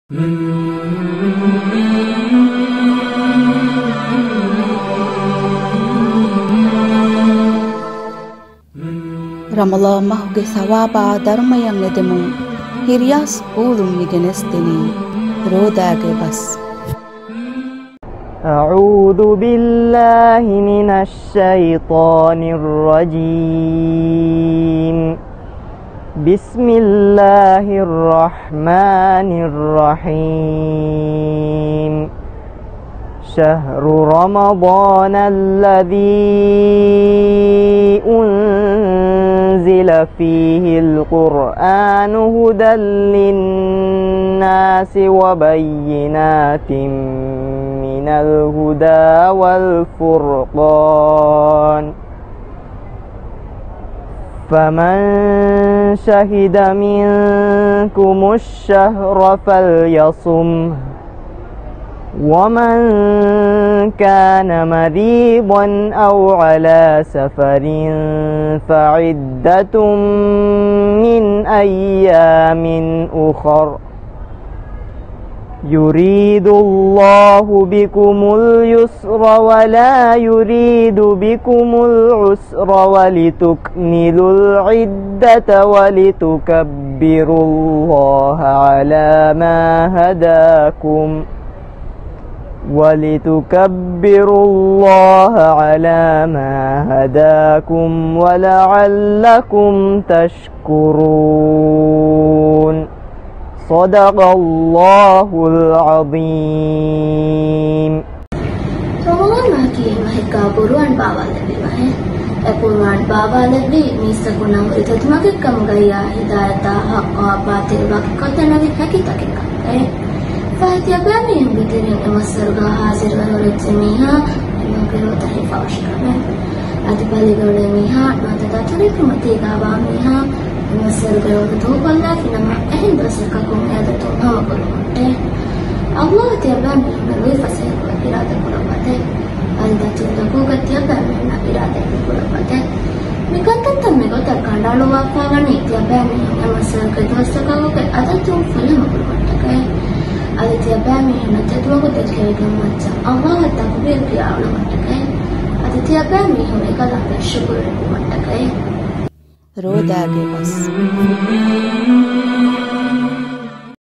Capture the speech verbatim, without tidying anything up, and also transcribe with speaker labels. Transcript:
Speaker 1: Ramallah mahuge sawaba dharmayan edemu hiriyas ulum nigenesteni rodage bas.
Speaker 2: أعوذ بالله من الشيطان الرجيم بسم الله الرحمن الرحيم شهر رمضان الذي أنزل فيه القرآن هدى للناس وبينات من الهدى والفرقان فمن شهد منكم الشهر فليصمه ومن كان مريضا أو على سفر فعدة من أيام أخر يريد الله بكم اليسر ولا يريد بكم العسر ولتكملوا العدة ولتكبروا الله على ما هداكم ولتكبروا الله على ما هداكم ولعلكم تشكرون صدق الله العظيم.
Speaker 3: Ramadan माह की माह का पुरवान बाबा लबी माह है पुरवान बाबा लबी मीसा गुना हुई तो तुम्हारे कम गया हिदायता हक और बातें बाकी कते नवी है कि तक का है फायदा बामी हम बितेरे मसरगा हाजिर वाले जमीहा मगर वो तरीफा वशका है आदि बाली गौड़े मीहा माता दातुरे की मती गावा मीहा मसरगा और दो बल्ला की नमा अहम बसर का कुम याद तो हम करोगे Allah tiap baami melalui fase irada kurabate alda tunda ko tiap baami na irada kurabate mikatan tamme ko tar kandalo wapa gani tiap baami emasar ke dosta ka ko ada tu fala kurabate kai ada tiap baami na tadwa ko tajke gammacha Allah takbir ki aula matkai ada tiap baami hame kala syukur matkai
Speaker 1: rodage bas.